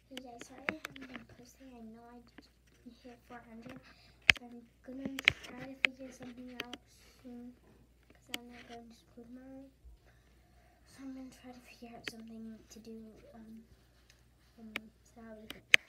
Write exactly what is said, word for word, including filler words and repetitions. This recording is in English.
Hey guys, sorry I haven't been posting. I know I hit four hundred, so I'm gonna try to figure something out soon because I'm not going to school tomorrow. So I'm gonna try to figure out something to do. Um, um so I'll be